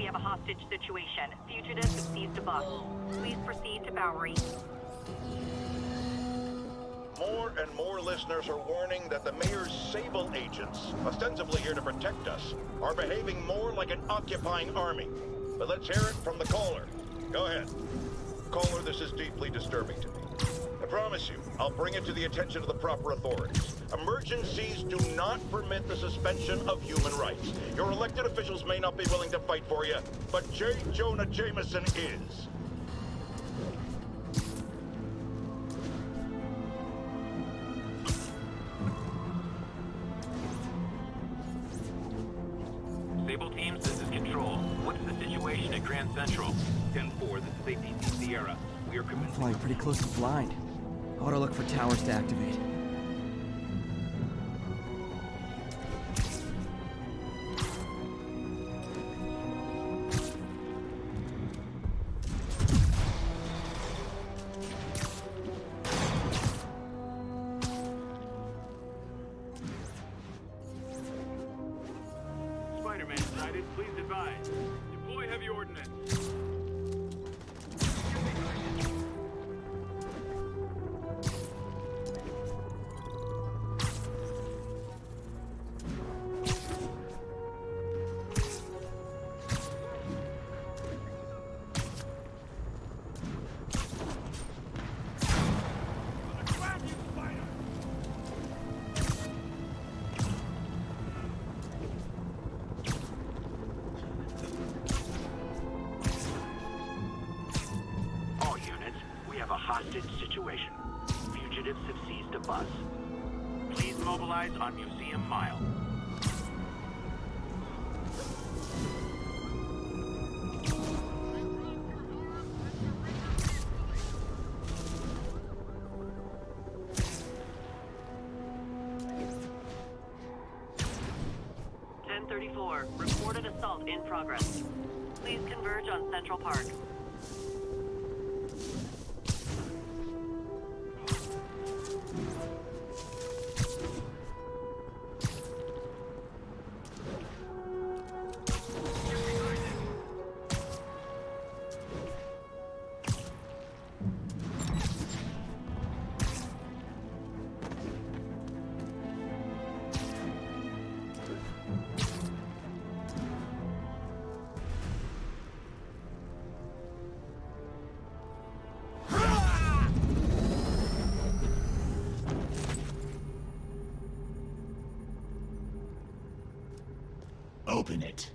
have a hostage situation. Fugitives have seized a bus. Please proceed to Bowery. More and more listeners are warning that the mayor's Sable agents, ostensibly here to protect us, are behaving more like an occupying army. But let's hear it from the caller. Go ahead. Caller, this is deeply disturbing to me. I promise you, I'll bring it to the attention of the proper authorities. Emergencies do not permit the suspension of human rights. Your elected officials may not be willing to fight for you, but J. Jonah Jameson is. Sable teams, this is Control. What's the situation at Grand Central? 10-4, this is APC Sierra. We are I'm flying pretty close to blind. I ought to look for towers to activate. Spider-Man sighted. Please advise. Deploy heavy ordnance. Hostage situation. Fugitives have seized a bus. Please mobilize on Museum Mile. Reported assault in progress. Please converge on Central Park. Open it.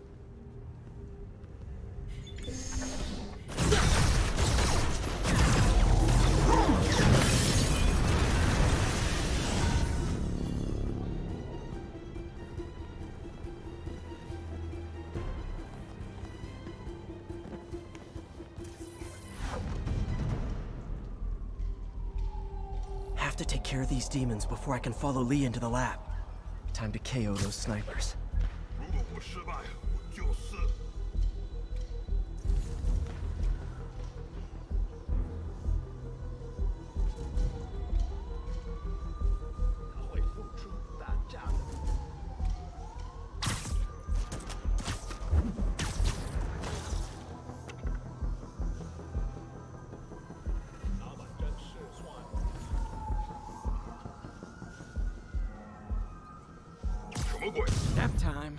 Have to take care of these demons before I can follow Lee into the lab. Time to KO those snipers. 如果我失败，我就死。他会付出代价的。拿把真是算了。什么鬼？ Nap time.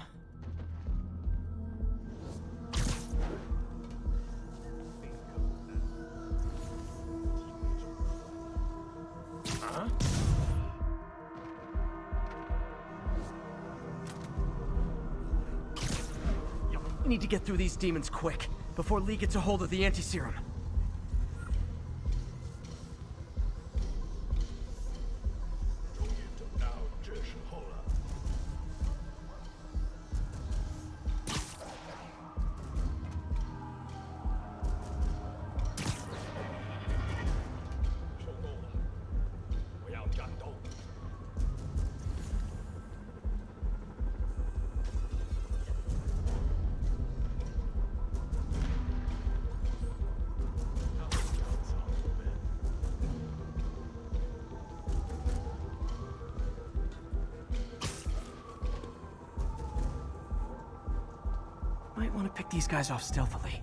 Huh? We need to get through these demons quick, before Lee gets a hold of the anti-serum. pick these guys off stealthily.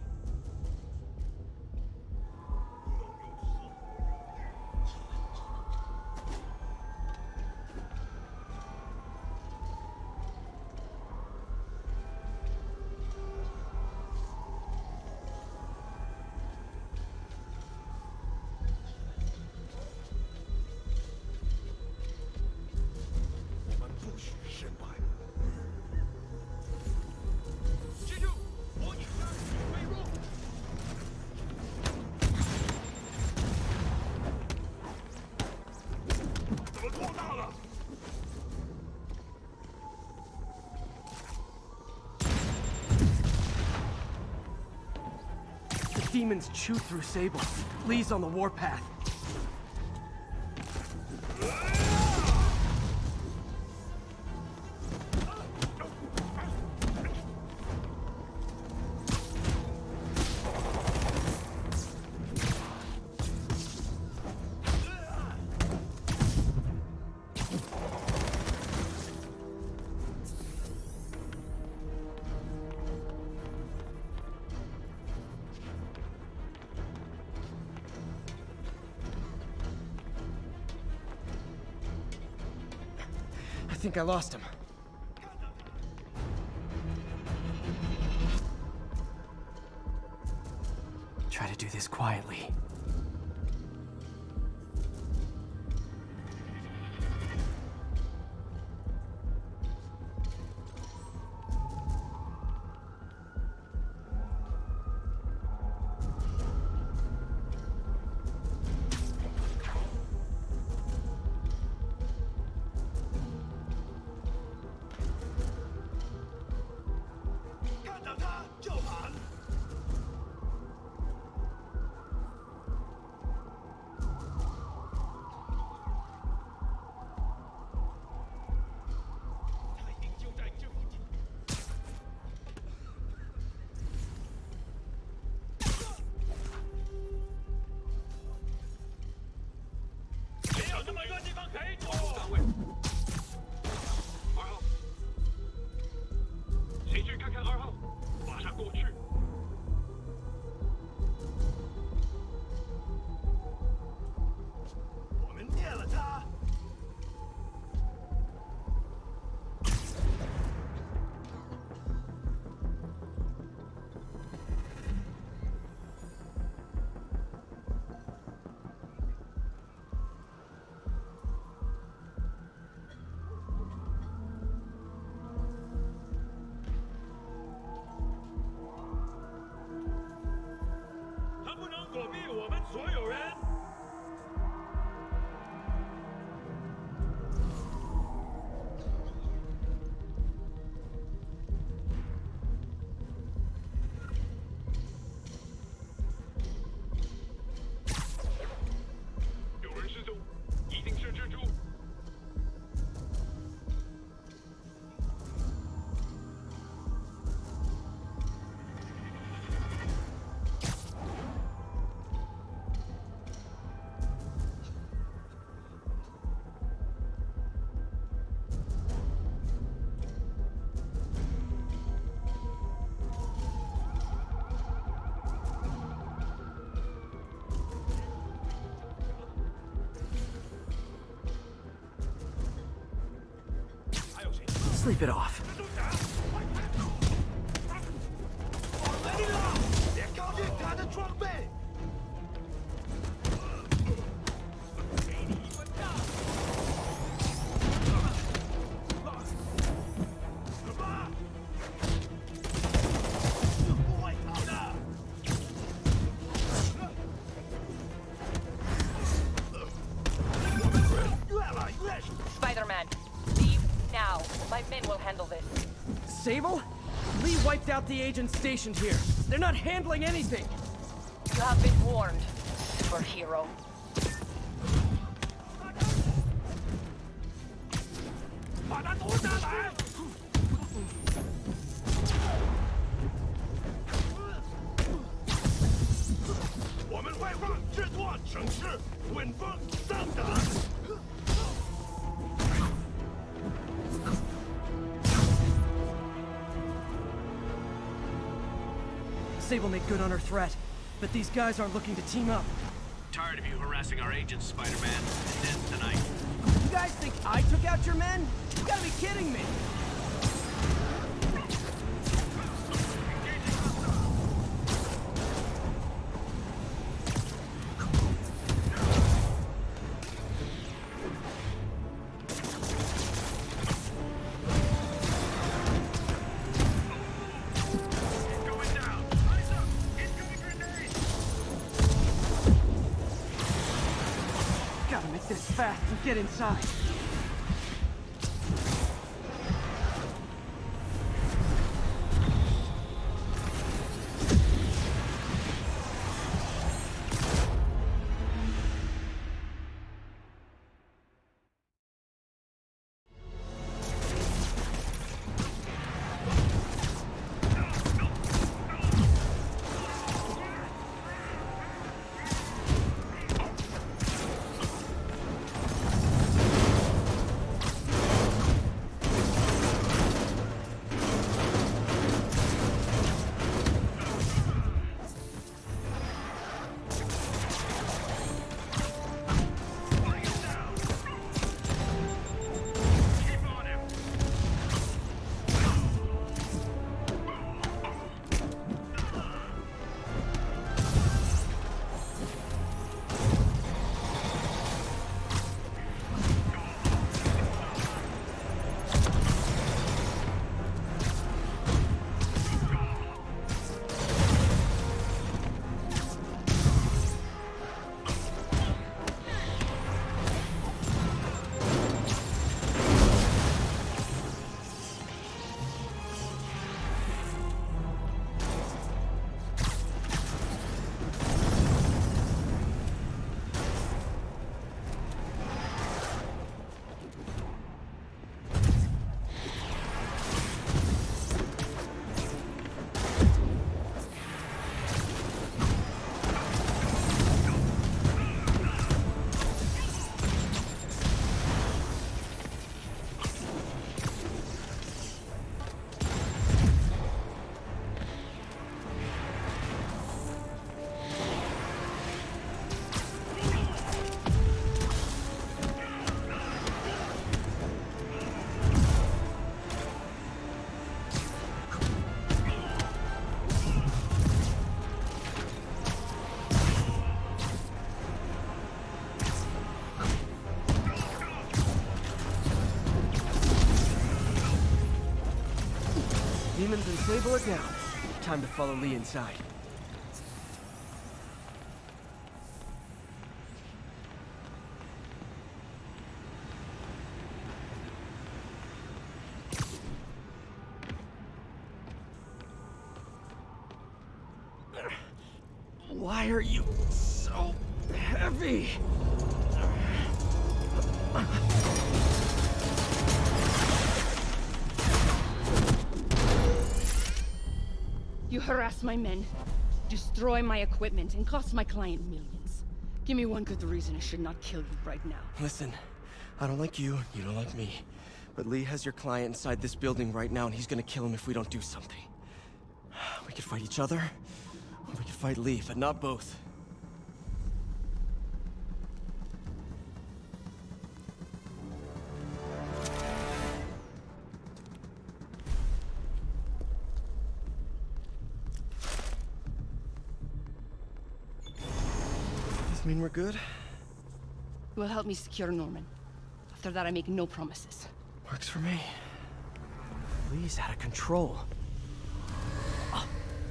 Demons chew through Sable. Lee's on the warpath. I think I lost him. Try to do this quietly. Sleep it off. Spider-Man, leave now. My men will handle this. Sable? Lee wiped out the agents stationed here. They're not handling anything. You have been warned, superhero. Sable made good on her threat, but these guys aren't looking to team up. Tired of you harassing our agents, Spider-Man. It ends tonight. You guys think I took out your men? You gotta be kidding me! Fast and get inside. Demons and Sable are down. Time to follow Lee inside. Why are you so heavy? You harass my men, destroy my equipment, and cost my client millions. Give me one good reason I should not kill you right now. Listen, I don't like you, you don't like me. But Lee has your client inside this building right now, and he's gonna kill him if we don't do something. We could fight each other, or we could fight Lee, but not both. Mean we're good? You will help me secure Norman. After that, I make no promises. Works for me. Lee's out of control. Oh.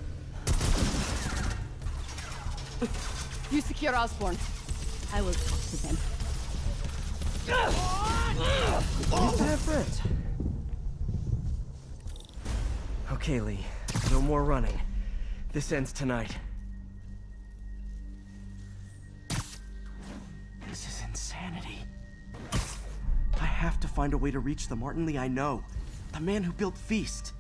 You secure Osborn. I will talk to them. Nice to have friends. Okay, Lee. No more running. This ends tonight. This is insanity. I have to find a way to reach the Martin Lee I know. The man who built Feast.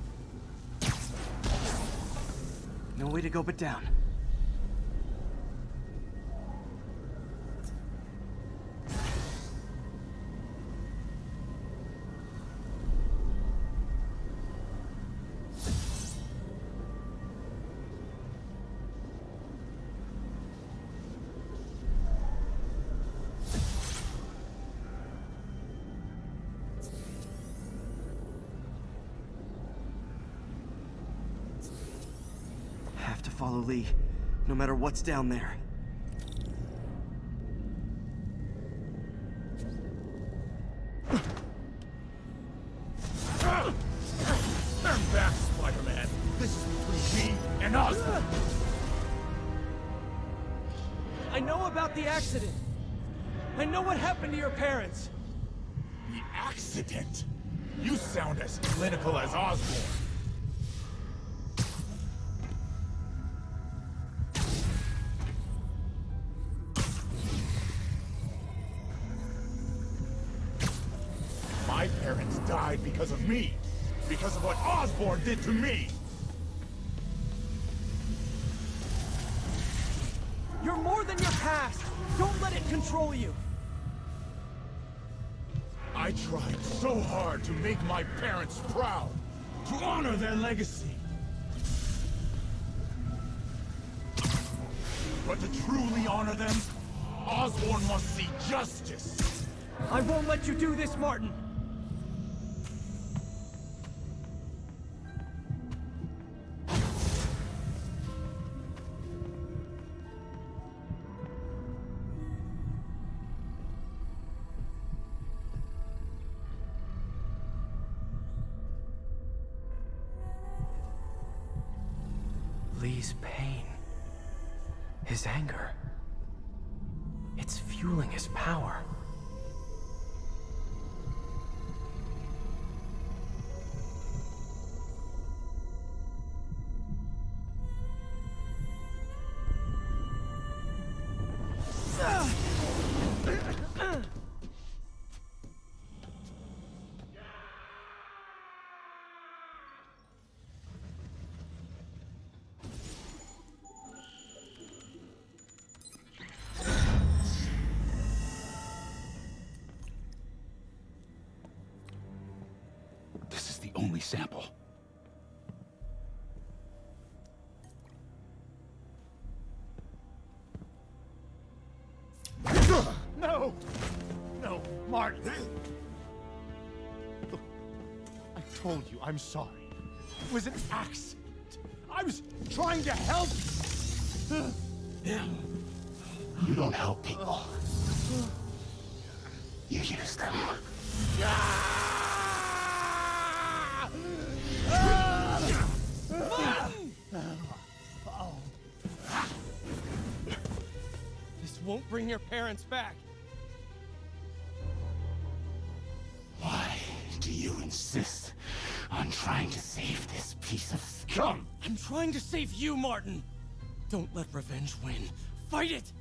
No way to go but down. follow Lee, no matter what's down there. Turn back, Spider-Man. This is between me and us. I know about the accident. I know what happened to your parents. The accident? You sound as clinical as Osborn. My parents died because of me. Because of what Osborn did to me. You're more than your past. Don't let it control you. I tried so hard to make my parents proud, to honor their legacy. But to truly honor them, Osborn must see justice. I won't let you do this, Martin. Lee's pain, his anger, it's fueling his power. This is the only sample. No! No, Martin! Look, I told you I'm sorry. It was an accident. I was trying to help you. You don't help people. You use them. This won't bring your parents back. Why do you insist on trying to save this piece of scum? I'm trying to save you, Martin. Don't let revenge win. Fight it!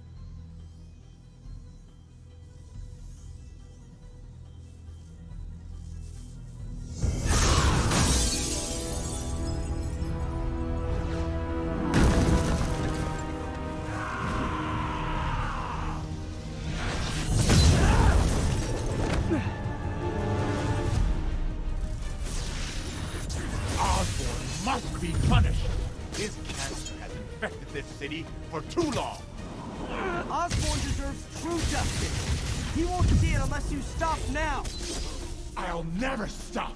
Must be punished! His cancer has infected this city for too long! Osborn deserves true justice. He won't see it unless you stop now. I'll never stop!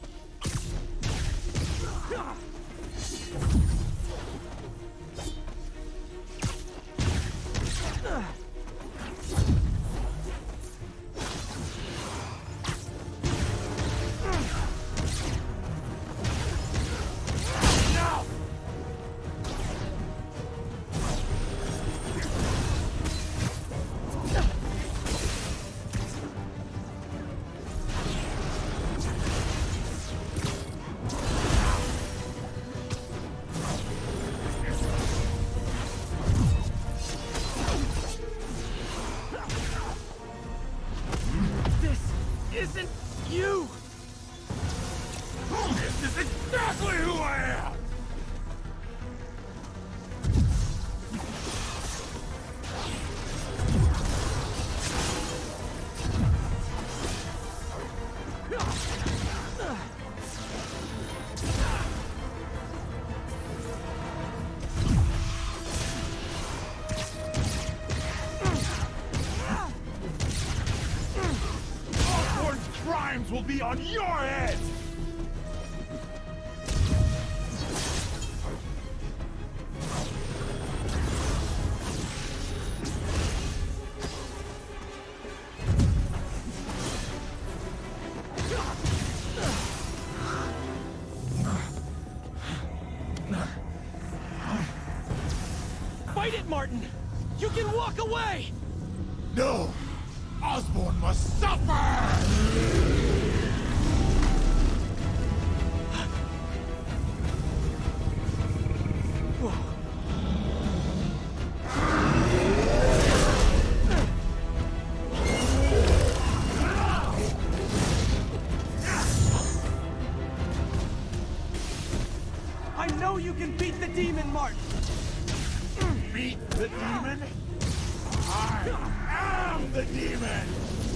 Isn't you! This is exactly who I am! Crimes will be on your head! walk away! No! Osborn must suffer! I know you can beat the demon, Martin! Beat the demon? I am the demon!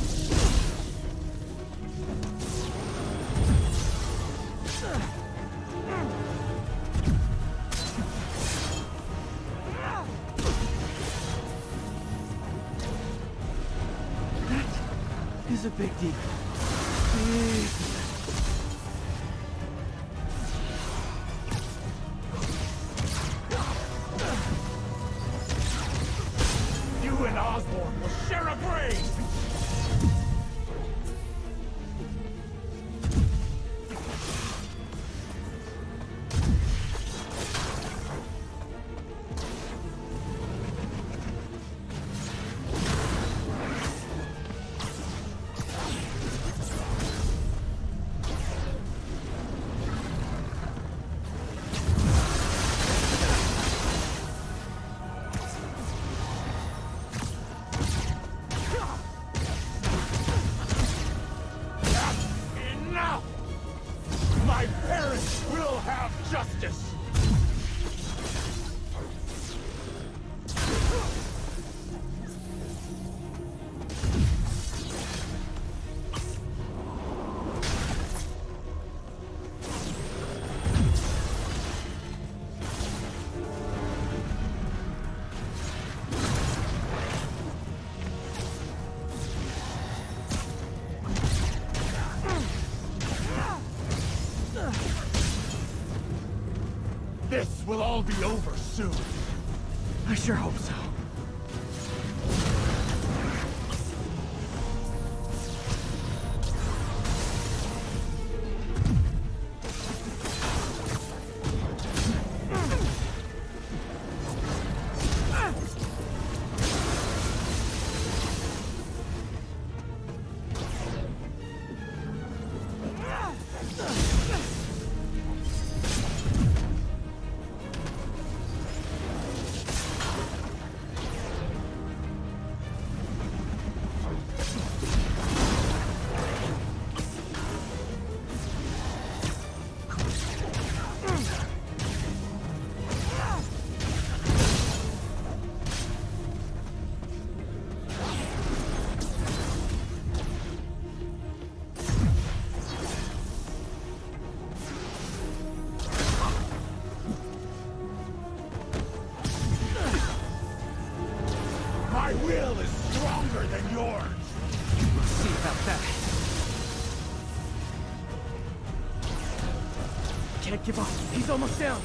That is a big deal. Big. You and Osborn will share a grave! Enough! My parents will have justice! This will all be over soon. I sure hope so. My will is stronger than yours! We'll see about that. Can't give up. He's almost down.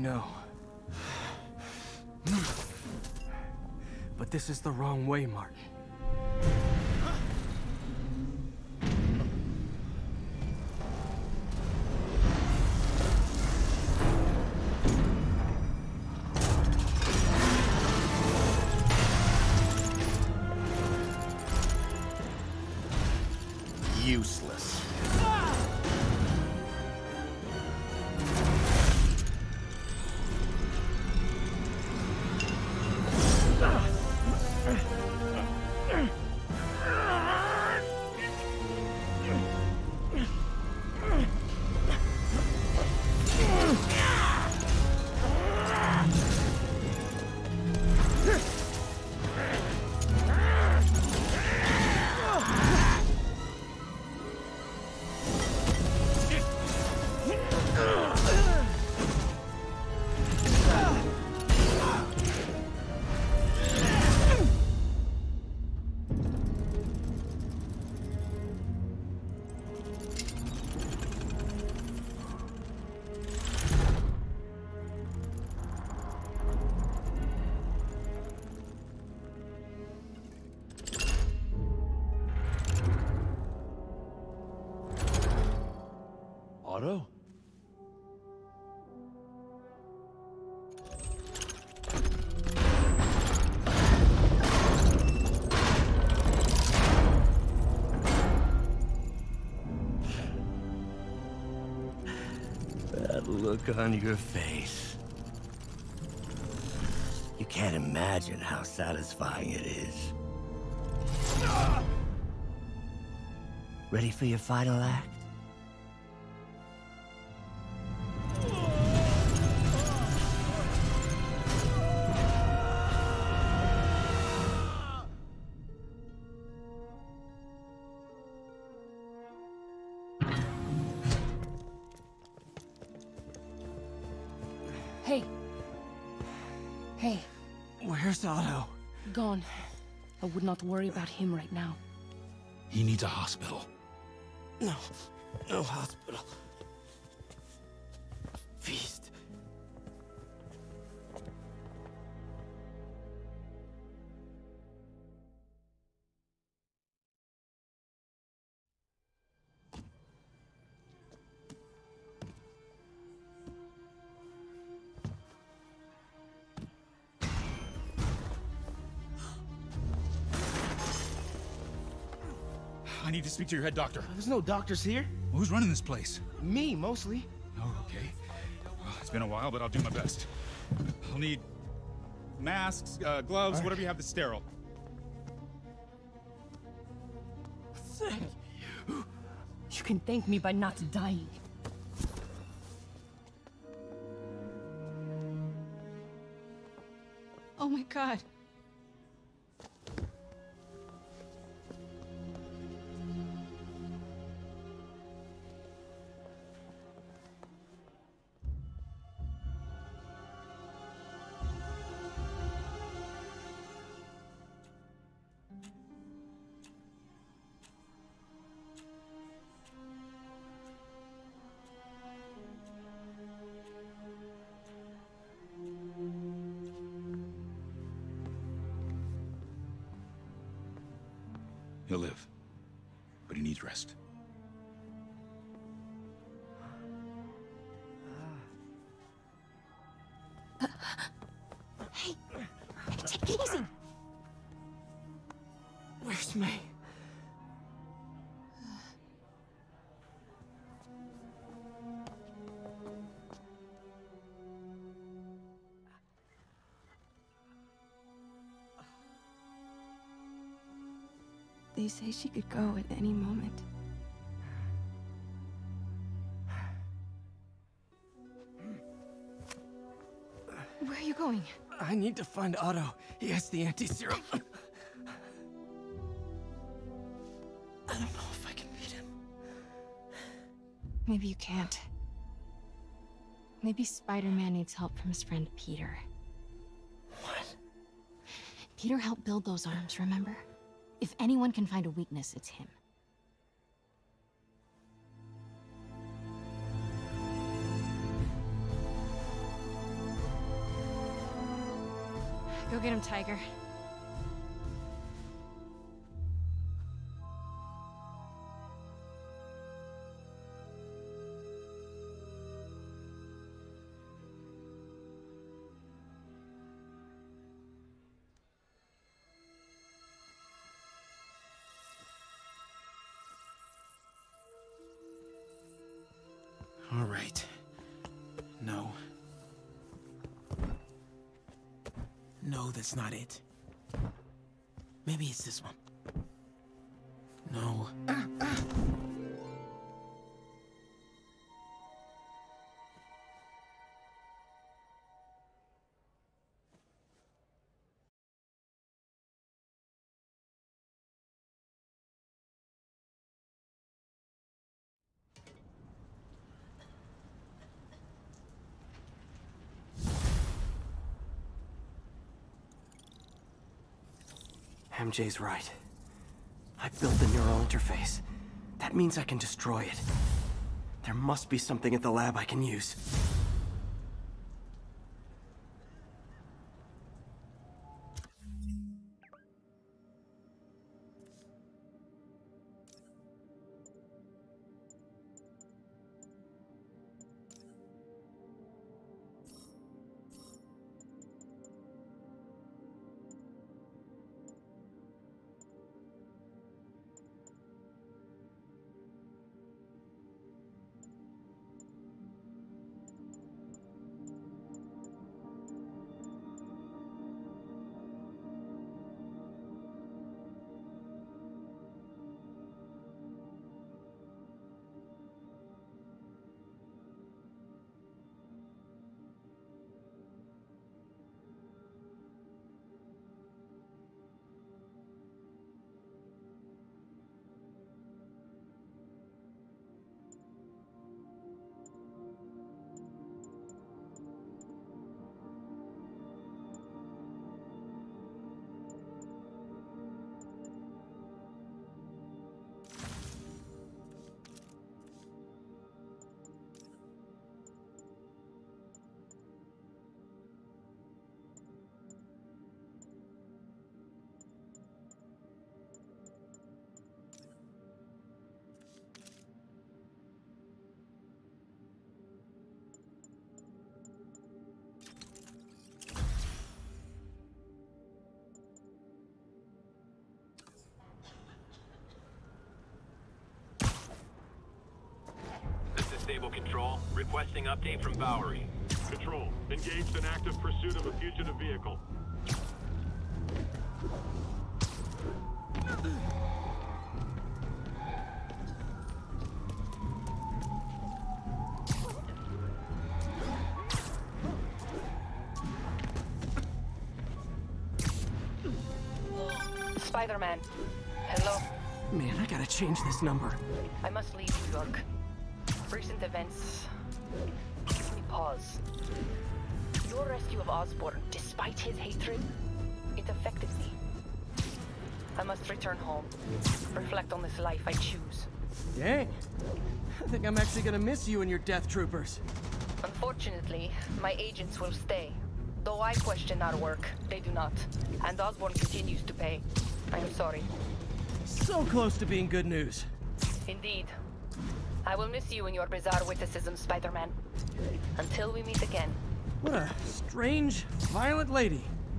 know. But this is the wrong way, Martin. Useless. Otto? That look on your face. You can't imagine how satisfying it is. Ready for your final act? Hey. Hey. Where's Otto? Gone. I would not worry about him right now. He needs a hospital. No. No hospital. Feast. I need to speak to your head doctor. There's no doctors here. Who's running this place? Me, mostly. Oh, okay. Well, it's been a while, but I'll do my best. I'll need masks, gloves, whatever you have that's sterile. Thank you. You can thank me by not dying. Oh my God. He'll live, but he needs rest. Hey, take it easy. Where's May? They say she could go at any moment. Where are you going? I need to find Otto. He has the anti-serum. I don't know if I can beat him. Maybe you can't. Maybe Spider-Man needs help from his friend Peter. What? Peter helped build those arms, remember? If anyone can find a weakness, it's him. get him, Tiger. All right. No. No, that's not it. Maybe it's this one. No. MJ's right. I built the neural interface. That means I can destroy it. There must be something at the lab I can use. Stable Control, requesting update from Bowery. Control, engaged in active pursuit of a fugitive vehicle. Spider-Man. Hello. Man, I gotta change this number. I must leave New York. Recent events give me pause. Your rescue of Osborn, despite his hatred, it affected me. I must return home, reflect on this life I choose. Dang. I think I'm actually gonna miss you and your death troopers. Unfortunately, my agents will stay. Though I question our work, they do not. And Osborn continues to pay. I am sorry. So close to being good news. Indeed. I will miss you and your bizarre witticism, Spider-Man. Until we meet again. What a strange, violent lady.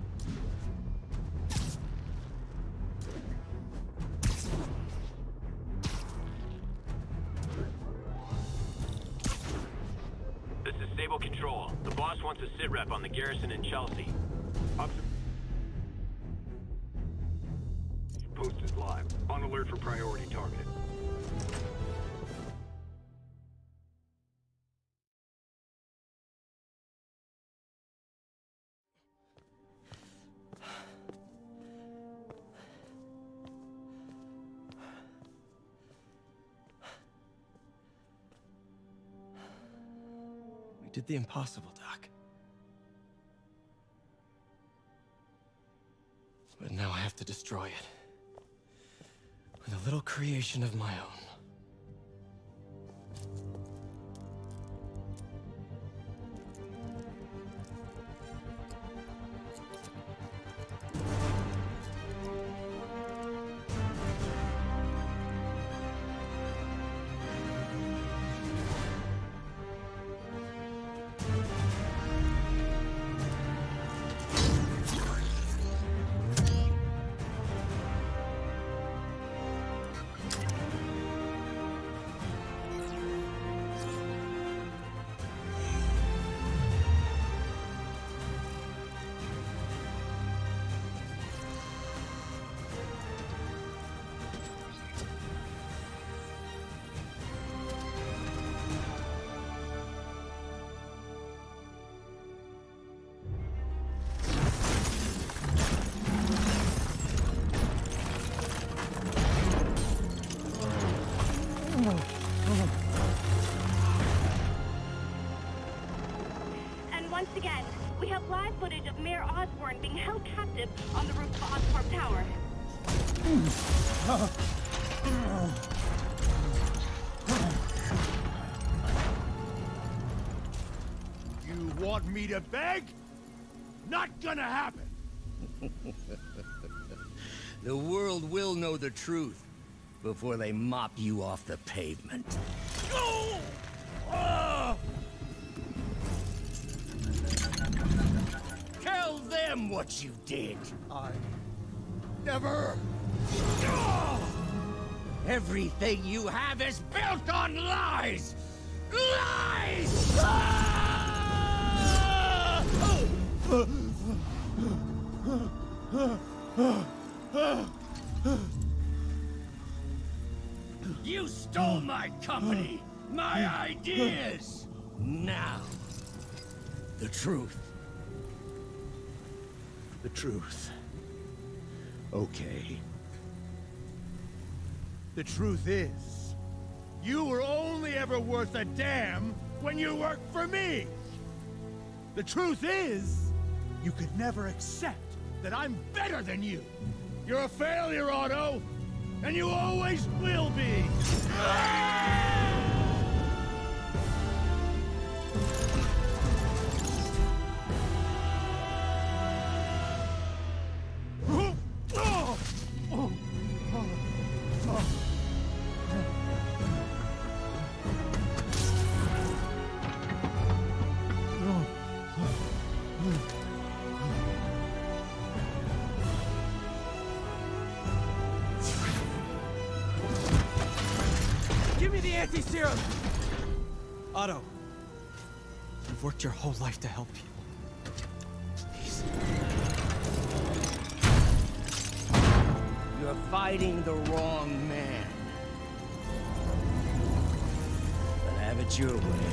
This is Stable Control. The boss wants a sit rep on the garrison in Chelsea. Posted live. On alert for priority target. We did the impossible, Doc. But now I have to destroy it. With a little creation of my own. Osborn being held captive on the roof of Oscorp Tower. You want me to beg? Not gonna happen! The world will know the truth before they mop you off the pavement. Oh! Tell them what you did. I never... Everything you have is built on lies! Lies! You stole my company, my ideas! Now, the truth. The truth. Okay. The truth is, you were only ever worth a damn when you worked for me! The truth is, you could never accept that I'm better than you! You're a failure, Otto! And you always will be! Give me the anti-serum! Otto, you've worked your whole life to help people. Please. You're fighting the wrong man. But have it your way.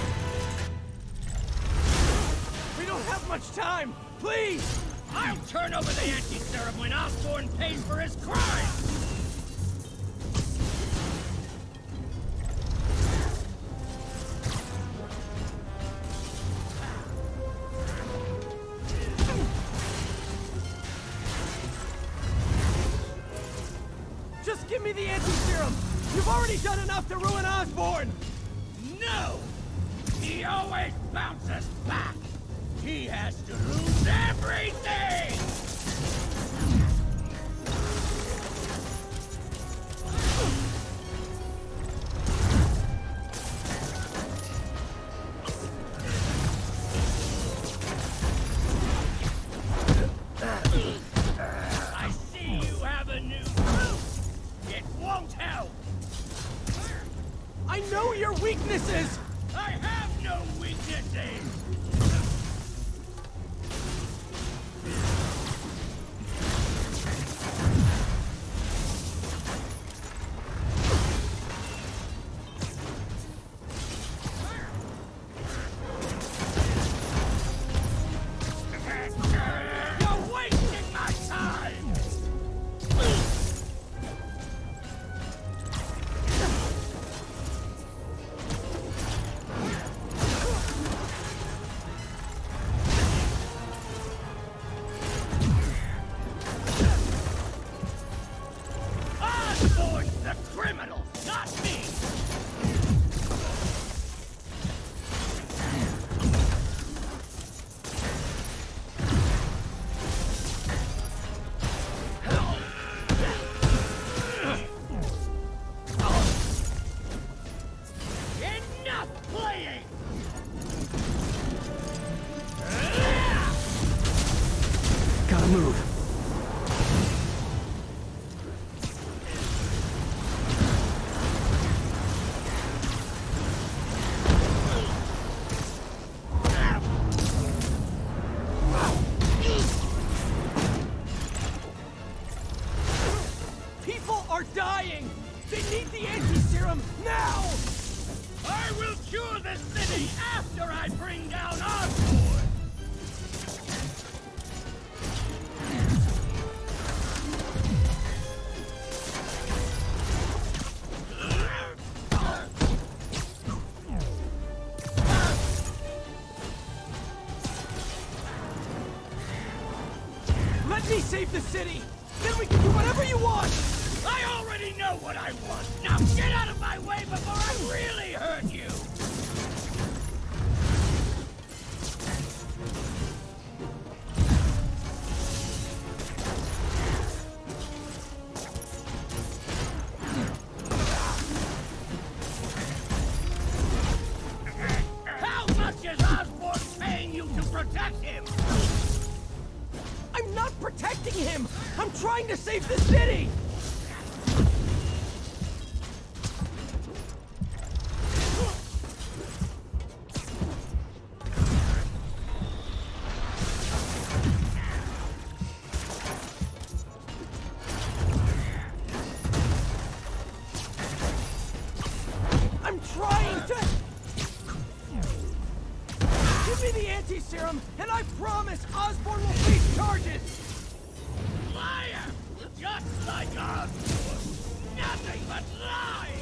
We don't have much time! Please! I'll turn over the anti-serum when Osborn pays for his crime! Just give me the anti-serum! You've already done enough to ruin Osborn! No! He always bounces back! He has to lose everything! I see you have a new route! It won't help! I know your weaknesses! I have no weaknesses! You're wasting my time! Osborn's the criminal, not me! Enough playing! Gotta move. People are dying! They need the anti-serum now! I will cure the city after I bring down Osborn! save the city! Then we can do whatever you want! I already know what I want! Now get out of my way before I really hurt you! How much is Osborn paying you to protect him? I'm not protecting him! I'm trying to save the city! I'm trying to... Give me the anti-serum, and I promise Osborn will face charges! Liar! Just like Osborn! Nothing but lies!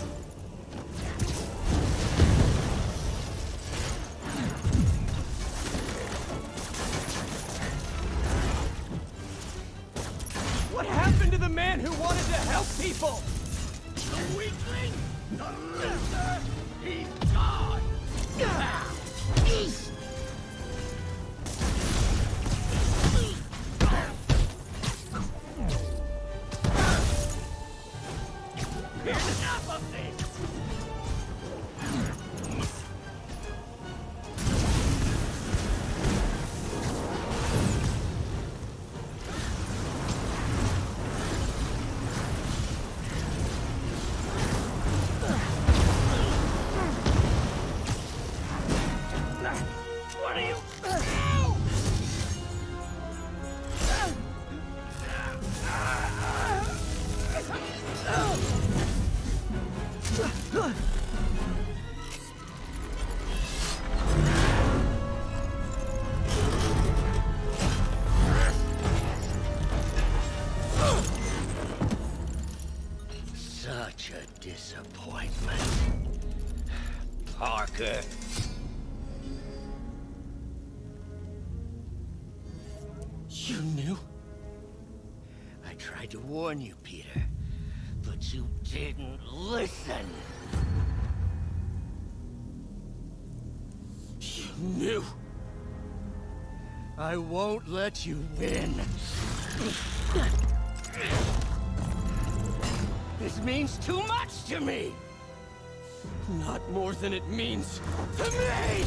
What happened to the man who wanted to help people? The weakling? The loser? He's gone! Enough of this! What are you... Such a disappointment. Parker. You knew? I tried to warn you, Peter, but you didn't listen. You knew? I won't let you win. This means too much to me! Not more than it means to me!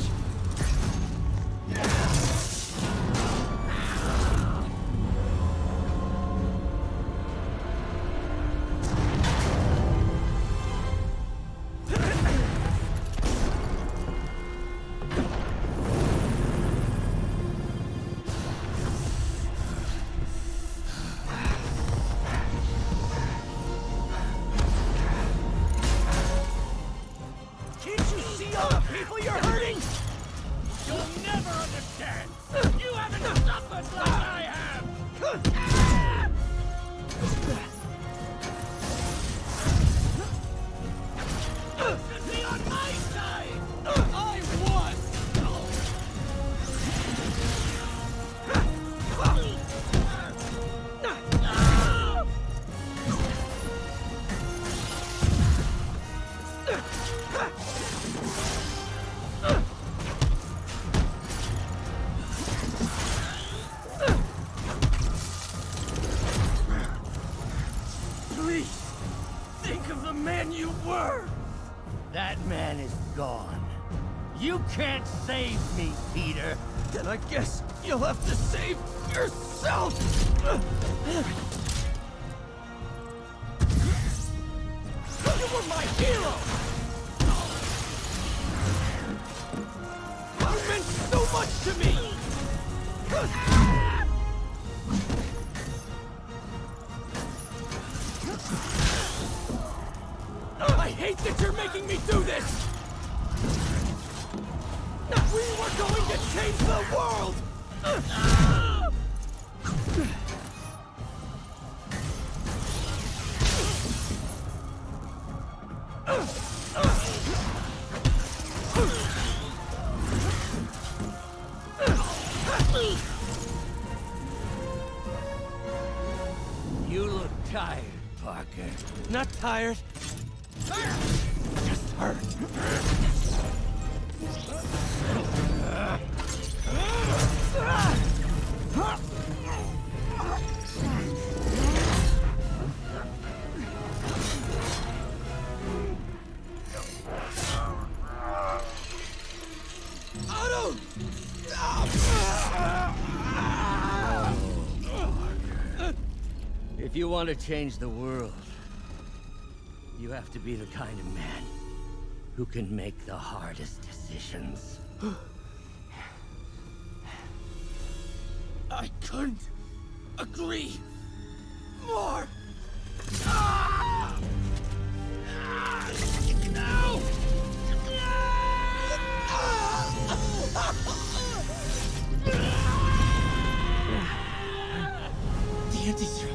People you're hurting! You'll never understand! You haven't suffered like I have! You should be on my side! I won! Please, think of the man you were! That man is gone. You can't save me, Peter. Then I guess you'll have to save yourself! You were my hero! You meant so much to me! I hate that you're making me do this! We were going to change the world! tired, Parker. Not tired. Just hurt. Otto! If you want to change the world, you have to be the kind of man who can make the hardest decisions. I couldn't agree more. No! The anti-serum.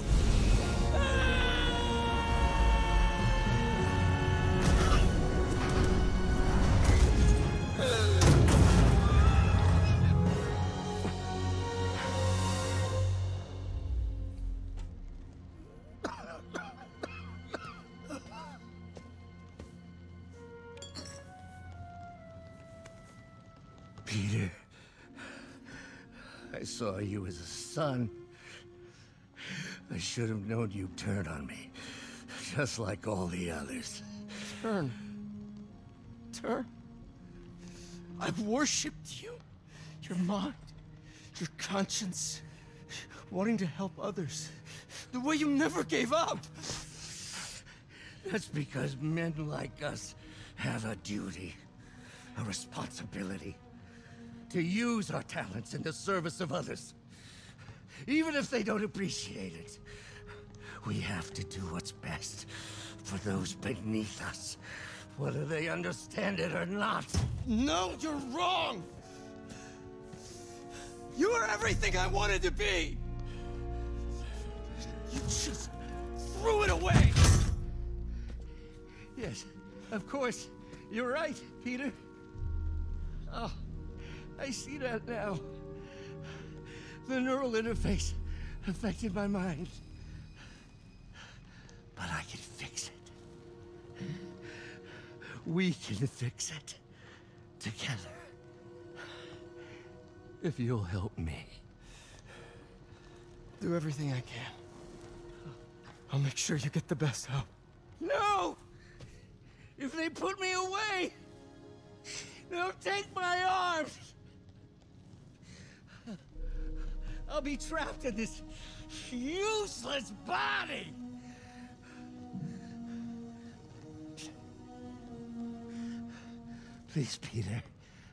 Peter, I saw you as a son. I should have known you'd turn on me, just like all the others. Turn. Turn. I've worshipped you. Your mind, your conscience, wanting to help others. The way you never gave up. That's because men like us have a duty, a responsibility, to use our talents in the service of others. Even if they don't appreciate it, we have to do what's best for those beneath us, whether they understand it or not. No, you're wrong! You are everything I wanted to be! You just threw it away! Yes, of course. You're right, Peter. Oh, I see that now. The neural interface affected my mind. But I can fix it. We can fix it. Together. If you'll help me. Do everything I can. I'll make sure you get the best help. No! If they put me away, they'll take my arms! I'll be trapped in this useless body! Please, Peter.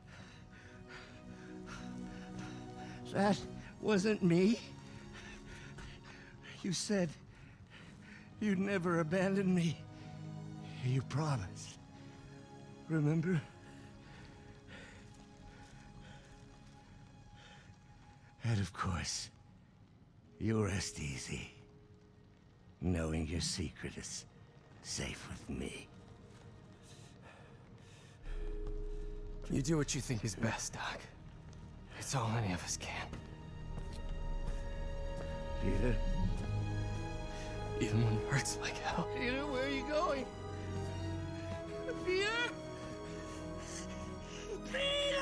That wasn't me. You said you'd never abandon me. You promised. Remember? And of course, you rest easy, knowing your secret is safe with me. You do what you think is best, Doc. It's all any of us can. Peter? Even when it hurts like hell. Peter, where are you going? Peter? Peter!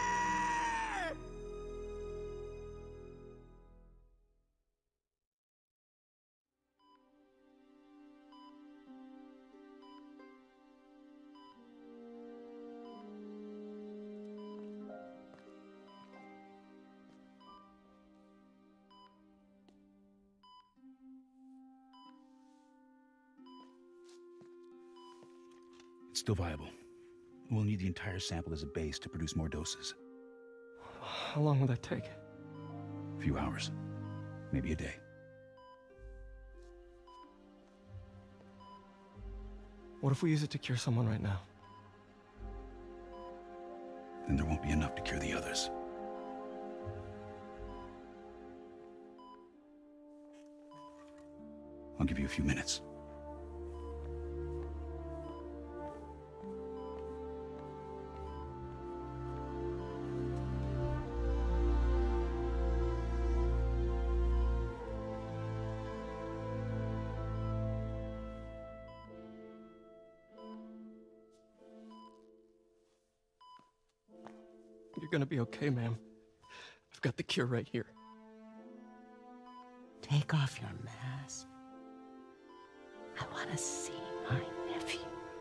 It's still viable. We'll need the entire sample as a base to produce more doses. How long will that take? A few hours. Maybe a day. What if we use it to cure someone right now? Then there won't be enough to cure the others. I'll give you a few minutes. gonna be okay, ma'am. I've got the cure right here. Take off your mask. I want to see my nephew.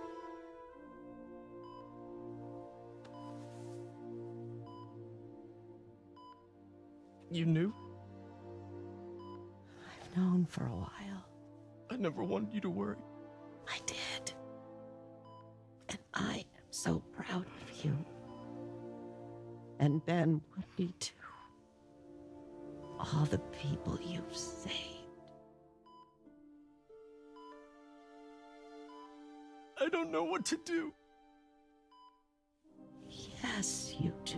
You knew? I've known for a while. I never wanted you to worry. I did. And I am so proud of you. And Ben would be too. All the people you've saved. I don't know what to do. Yes, you do.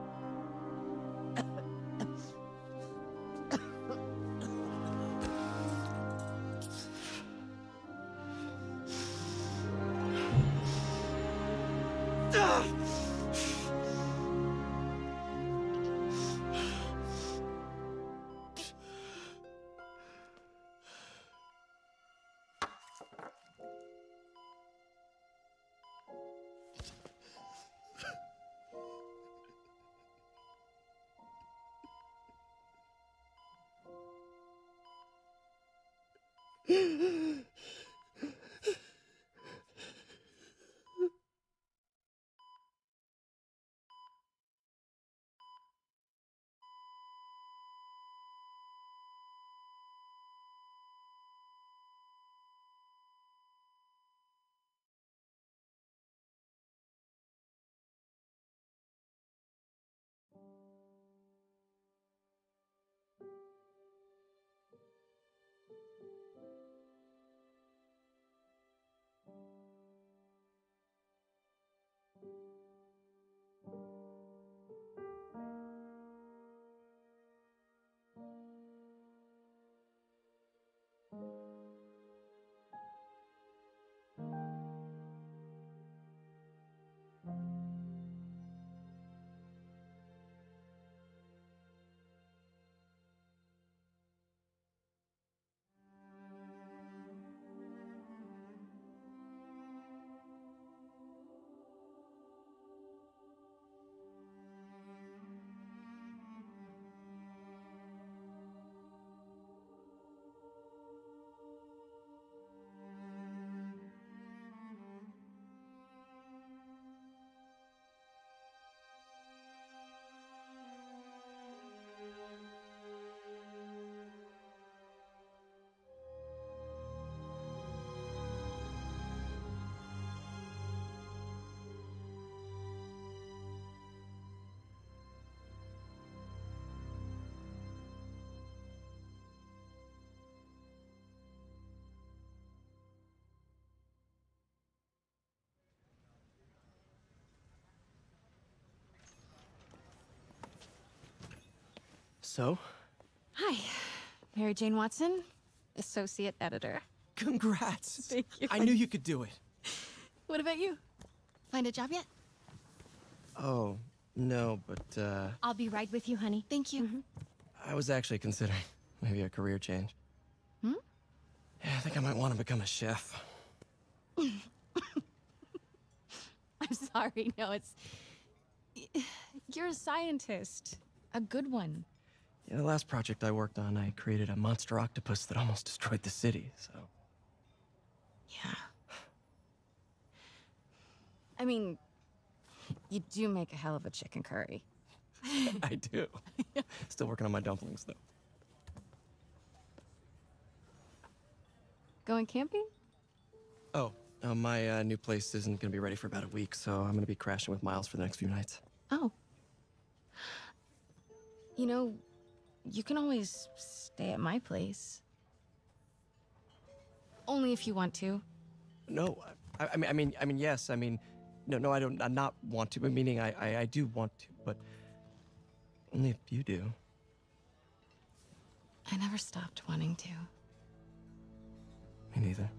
So? Hi, Mary Jane Watson, associate editor. Congrats! Thank you. I knew you could do it. What about you? Find a job yet? Oh, no, but, I'll be right with you, honey. Thank you. I was actually considering maybe a career change. Hmm? Yeah, I think I might want to become a chef. I'm sorry, no, it's... You're a scientist. A good one. Yeah, the last project I worked on, I created a monster octopus that almost destroyed the city, so... Yeah. I mean, you do make a hell of a chicken curry. I do. Still working on my dumplings, though. Going camping? Oh, my new place isn't gonna be ready for about a week, so I'm gonna be crashing with Miles for the next few nights. Oh. You know, you can always stay at my place. Only if you want to. No, I mean, yes, I mean, no, I don't, I not want to, but meaning I do want to, but only if you do. I never stopped wanting to. Me neither.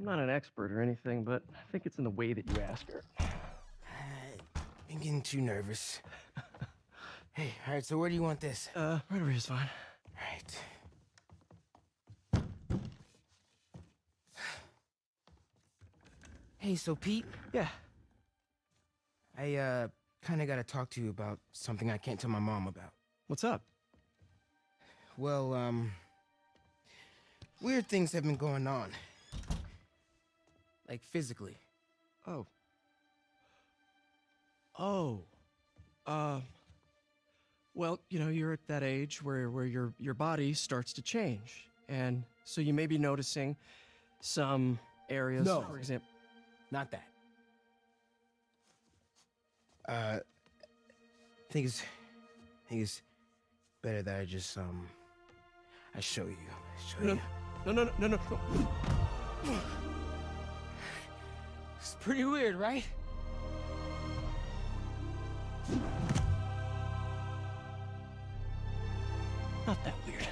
I'm not an expert or anything, but I think it's in the way that you ask her. I'm getting too nervous. Hey, all right, so where do you want this? Right over here's fine. All right. Hey, so Pete? Yeah? I, kinda gotta talk to you about something I can't tell my mom about. What's up? Well, weird things have been going on. Like, physically. Oh. Oh. Well, you know, you're at that age where your body starts to change. And so you may be noticing some areas, No. for example. Not that. I think it's better that I just, I show you. No. It's pretty weird, right? Not that weird.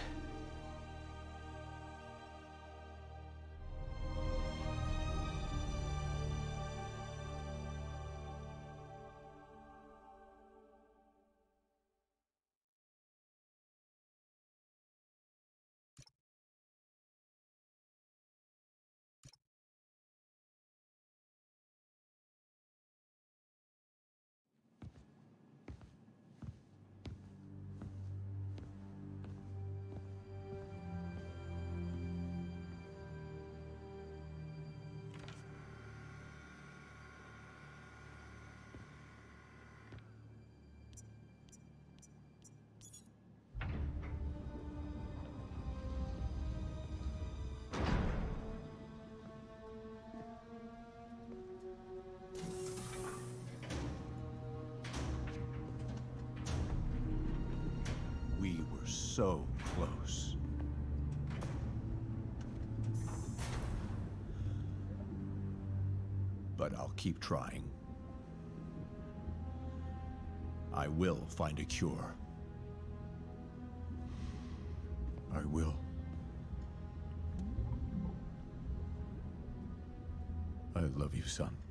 We were so close. But I'll keep trying. I will find a cure. I will. I love you, son.